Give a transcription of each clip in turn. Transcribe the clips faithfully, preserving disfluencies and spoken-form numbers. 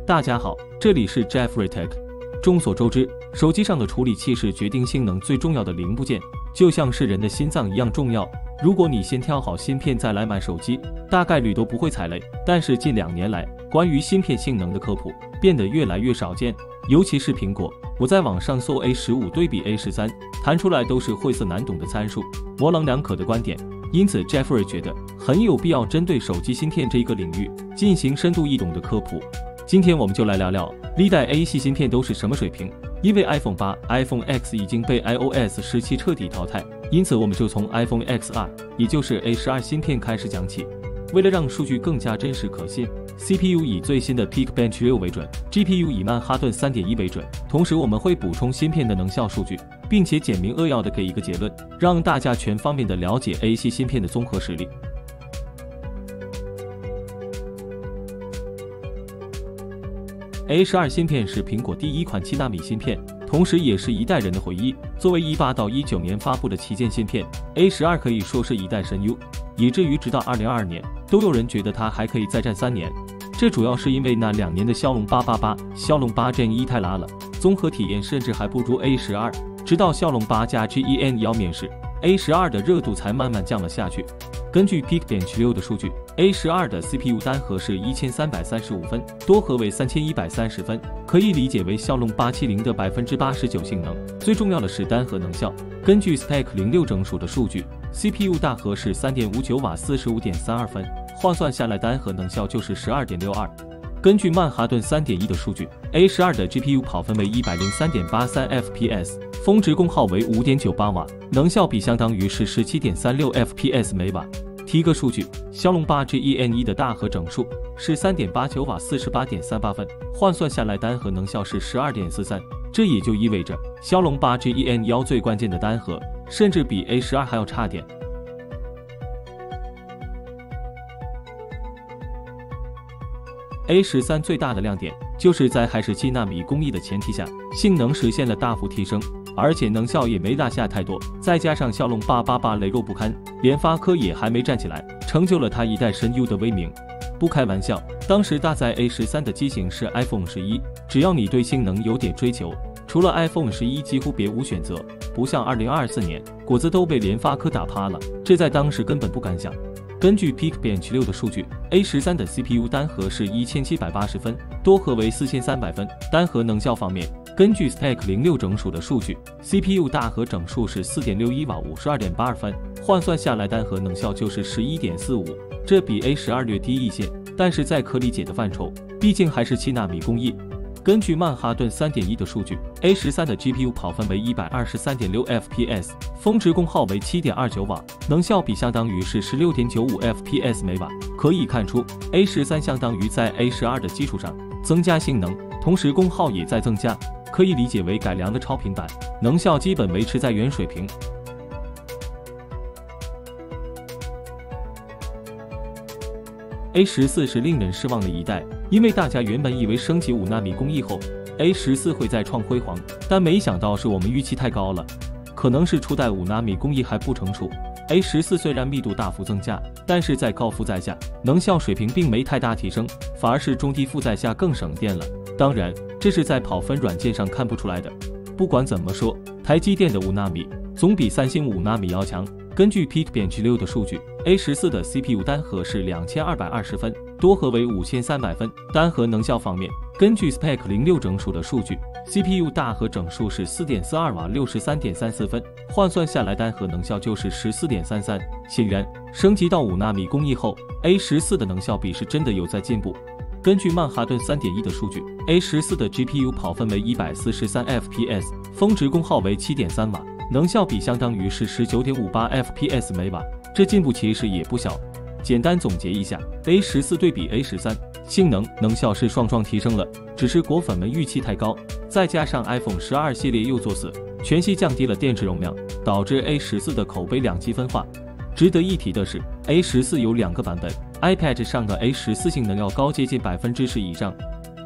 大家好，这里是 Jeffrey Tech。众所周知，手机上的处理器是决定性能最重要的零部件，就像是人的心脏一样重要。如果你先挑好芯片再来买手机，大概率都不会踩雷。但是近两年来，关于芯片性能的科普变得越来越少见，尤其是苹果。我在网上搜 A 十五 对比 A 十三，弹出来都是晦涩难懂的参数，模棱两可的观点。因此 Jeffrey 觉得很有必要针对手机芯片这一个领域进行深度易懂的科普。今天我们就来聊聊历代 A 系芯片都是什么水平。因为 iPhone 八、iPhone X 已经被 iOS 十七彻底淘汰，因此我们就从 iPhone X 二，也就是 A 十二芯片开始讲起。为了让数据更加真实可信， C P U 以最新的 Geekbench 六为准， G P U 以曼哈顿 三点一 为准。同时我们会补充芯片的能效数据，并且简明扼要的给一个结论，让大家全方面的了解 A 系芯片的综合实力。A 十二芯片是苹果第一款七纳米芯片，同时也是一代人的回忆。作为十八到十九年发布的旗舰芯片， A 十二可以说是一代神优，以至于直到二零二二年都有人觉得它还可以再战三年。这主要是因为那两年的骁龙八八八、骁龙八 Gen 一太拉了，综合体验甚至还不如 A 十二。直到骁龙八加 Gen 幺面世， A 十二的热度才慢慢降了下去。根据 Geekbench 六的数据， A 十二的 C P U 单核是一千三百三十五分，多核为三千一百三十分，可以理解为骁龙八七零的 百分之八十九 性能。最重要的是单核能效，根据 Stack 零六整数的数据， C P U 大核是 三点五九瓦 四十五点三二分，换算下来单核能效就是 十二点六二。根据曼哈顿 三点一 的数据， A 十二的 G P U 跑分为 一百零三点八三 F P S， 峰值功耗为 五点九八瓦，能效比相当于是 十七点三六 F P S 每瓦。提个数据，骁龙八 Gen 一的大核整数是 三点八九瓦 四十八点三八分，换算下来单核能效是 十二点四三。这也就意味着骁龙八 Gen 一最关键的单核甚至比 A 十二还要差点。A 十三最大的亮点就是在还是七纳米工艺的前提下，性能实现了大幅提升，而且能效也没落下太多。再加上骁龙八八八羸弱不堪，联发科也还没站起来，成就了它一代神优的威名。不开玩笑，当时搭载 A 十三的机型是 iPhone 十一，只要你对性能有点追求，除了 iPhone 十一几乎别无选择。不像二零二四年，果子都被联发科打趴了，这在当时根本不敢想。根据 Geekbench 六的数据， A 十三的 C P U 单核是一千七百八十分，多核为四千三百分。单核能效方面，根据 Stack 零六整数的数据， C P U 大核整数是 四点六一瓦 五十二点八二分，换算下来单核能效就是 十一点四五，这比 A 十二略低一些，但是在可理解的范畴，毕竟还是七纳米工艺。根据曼哈顿 三点一 的数据， A 十三的 G P U 跑分为 一百二十三点六 F P S， 峰值功耗为 七点二九瓦，能效比相当于是 十六点九五 F P S 每瓦。可以看出 A 十三相当于在 A 十二的基础上增加性能，同时功耗也在增加，可以理解为改良的超频版，能效基本维持在原水平。A 十四是令人失望的一代，因为大家原本以为升级五纳米工艺后 A 十四会再创辉煌，但没想到是我们预期太高了。可能是初代五纳米工艺还不成熟， A 十四虽然密度大幅增加，但是在高负载下能效水平并没太大提升，反而是中低负载下更省电了。当然这是在跑分软件上看不出来的。不管怎么说，台积电的五纳米总比三星五纳米要强。根据 Geekbench 六的数据， A 十四的 C P U 单核是两千二百二十分，多核为五千三百分。单核能效方面，根据 Stack 零六整数的数据， C P U 大核整数是 四点四二瓦 六十三点三四分，换算下来单核能效就是 十四点三三。显然升级到五纳米工艺后， A 十四的能效比是真的有在进步。根据曼哈顿 三点一 的数据， A 十四的 G P U 跑分为 一百四十三 F P S， 峰值功耗为 七点三瓦，能效比相当于是 十九点五八 F P S 每瓦，这进步其实也不小。简单总结一下， A 十四对比 A 十三，性能能效是双双提升了，只是果粉们预期太高，再加上 iPhone 十二系列又作死，全系降低了电池容量，导致 A 十四的口碑两极分化。值得一提的是 A 十四有两个版本， iPad 上的 A 十四性能要高接近 百分之十 以上。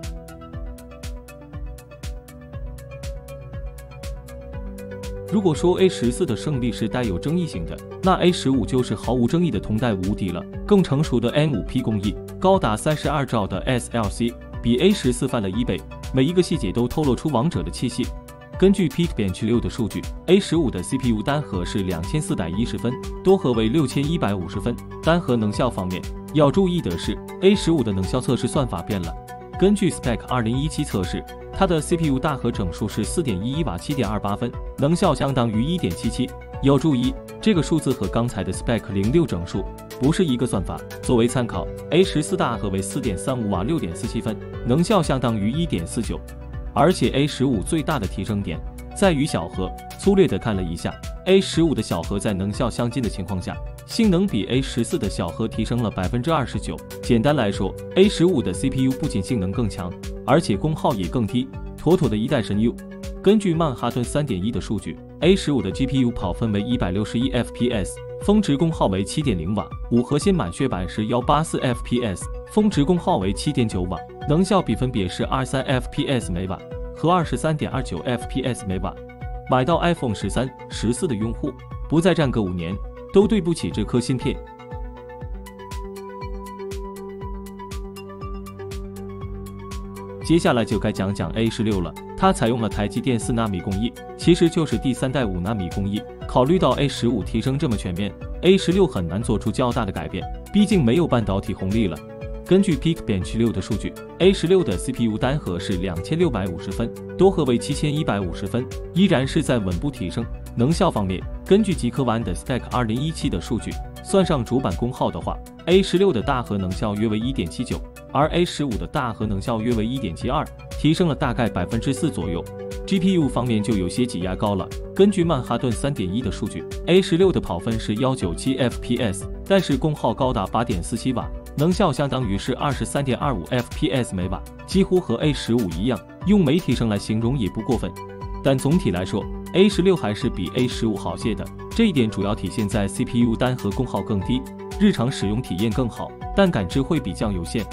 如果说 A 十四的胜利是带有争议性的，那 A 十五就是毫无争议的同代无敌了。更成熟的 M 五 P 工艺，高达三十二兆的 S L C 比 A 十四 翻了一倍，每一个细节都透露出王者的气息。根据 Geekbench 六的数据 ，A 十五 的 C P U 单核是两千四百一十分，多核为六千一百五十分。单核能效方面，要注意的是 ，A 十五 的能效测试算法变了。根据 Spec 二零一七测试，它的 C P U 大核整数是 四点一一瓦 七点二八分，能效相当于 一点七七。要注意，这个数字和刚才的 Spec 零六整数不是一个算法。作为参考 ，A 十四 大核为 四点三五瓦 六点四七分，能效相当于 一点四九。而且 A 十五 最大的提升点在于小核。粗略的看了一下 ，A 十五 的小核在能效相近的情况下，性能比 A 十四 的小核提升了 百分之二十九。简单来说 ，A 十五 的 C P U 不仅性能更强，而且功耗也更低，妥妥的一代神 U。根据曼哈顿 三点一 的数据 ，A 十五 的 G P U 跑分为一百六十一 F P S， 峰值功耗为 七点零瓦，五核心满血版是一百八十四 F P S， 峰值功耗为 七点九瓦，能效比分别是二十三 F P S 每瓦和 二十三点二九 F P S 每瓦。买到 iPhone 十三、十四的用户，不再战个五年，都对不起这颗芯片。接下来就该讲讲 A 十六 了，它采用了台积电四纳米工艺，其实就是第三代五纳米工艺。考虑到 A 十五 提升这么全面 ，A 十六 很难做出较大的改变，毕竟没有半导体红利了。根据 Geekbench 六的数据 ，A 十六 的 C P U 单核是两千六百五十分，多核为七千一百五十分，依然是在稳步提升。能效方面，根据极客湾的 Spec 二零一七的数据，算上主板功耗的话 ，A 十六 的大核能效约为 一点七九，而 A 十五 的大核能效约为 一点七二，提升了大概 百分之四 左右。G P U 方面就有些挤压高了。根据曼哈顿 三点一 的数据 ，A 十六 的跑分是一百九十七 F P S， 但是功耗高达 八点四七瓦，能效相当于是 二十三点二五 F P S 每瓦，几乎和 A 十五 一样，用没提升来形容也不过分。但总体来说 ，A 十六 还是比 A 十五 好些的，这一点主要体现在 C P U 单核功耗更低，日常使用体验更好，但感知会比较有限。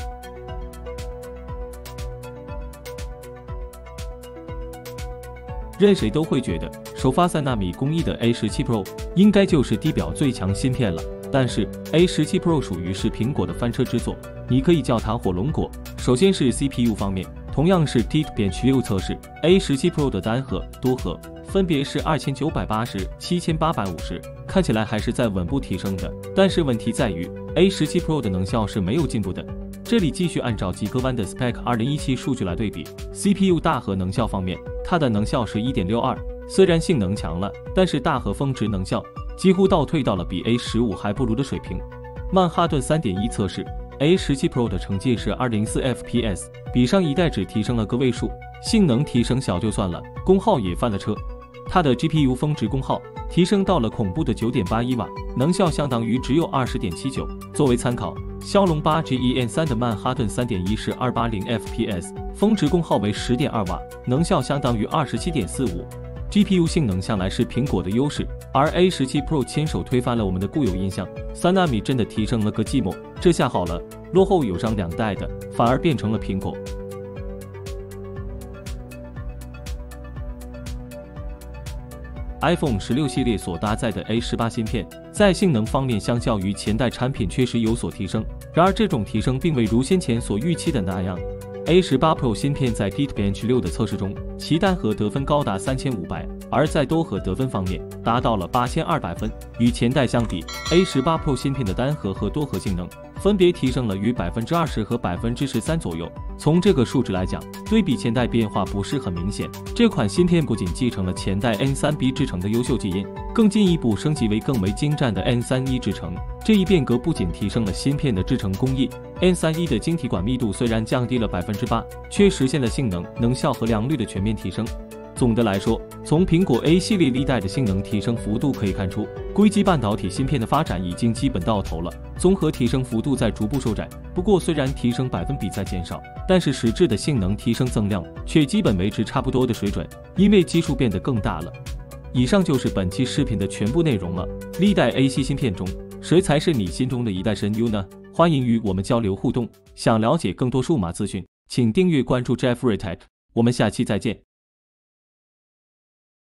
任谁都会觉得首发三纳米工艺的 A 十七 Pro 应该就是地表最强芯片了，但是 A 十七 Pro 属于是苹果的翻车之作，你可以叫它火龙果。首先是 C P U 方面，同样是 Geekbench 六测试 ，A 十七 Pro 的单核、多核分别是二千九百八十、七千八百五十，看起来还是在稳步提升的。但是问题在于 A 十七 Pro 的能效是没有进步的。这里继续按照极客湾的 Spec 二零一七数据来对比 ，C P U 大核能效方面，它的能效是 一点六二，虽然性能强了，但是大核峰值能效几乎倒退到了比 A 十五 还不如的水平。曼哈顿 三点一 测试 A 十七 Pro 的成绩是二百零四 F P S， 比上一代只提升了个位数，性能提升小就算了，功耗也翻了车。它的 G P U 峰值功耗提升到了恐怖的 九点八一瓦，能效相当于只有 二十点七九。作为参考，骁龙八 G E N 三 的曼哈顿 三点一 是二百八十 F P S， 峰值功耗为 十点二瓦，能效相当于 二十七点四五。G P U 性能向来是苹果的优势，而 A 十七 Pro 亲手推翻了我们的固有印象，三纳米真的提升了个寂寞。这下好了，落后有上两代的反而变成了苹果。iPhone 十六系列所搭载的 A 十八 芯片，在性能方面相较于前代产品确实有所提升，然而这种提升并未如先前所预期的那样。A 十八 Pro 芯片在 Geekbench 六的测试中，其单核得分高达三千五百，而在多核得分方面达到了八千二百分。与前代相比 ，A 十八 Pro 芯片的单核和多核性能分别提升了约 百分之二十 和 百分之十三 左右。从这个数值来讲，对比前代变化不是很明显。这款芯片不仅继承了前代 N 三 B 制程的优秀基因，更进一步升级为更为精湛的 N 三 一 制程。这一变革不仅提升了芯片的制程工艺 ，N 三 一 的晶体管密度虽然降低了 百分之八，却实现了性能、能效和良率的全面提升。总的来说，从苹果 A 系列历代的性能提升幅度可以看出，硅基半导体芯片的发展已经基本到头了，综合提升幅度在逐步收窄。不过，虽然提升百分比在减少，但是实质的性能提升增量却基本维持差不多的水准，因为基数变得更大了。以上就是本期视频的全部内容了。历代 A 系芯片中，谁才是你心中的一代神 U 呢？欢迎与我们交流互动。想了解更多数码资讯，请订阅关注 Jeffrey Tech。我们下期再见。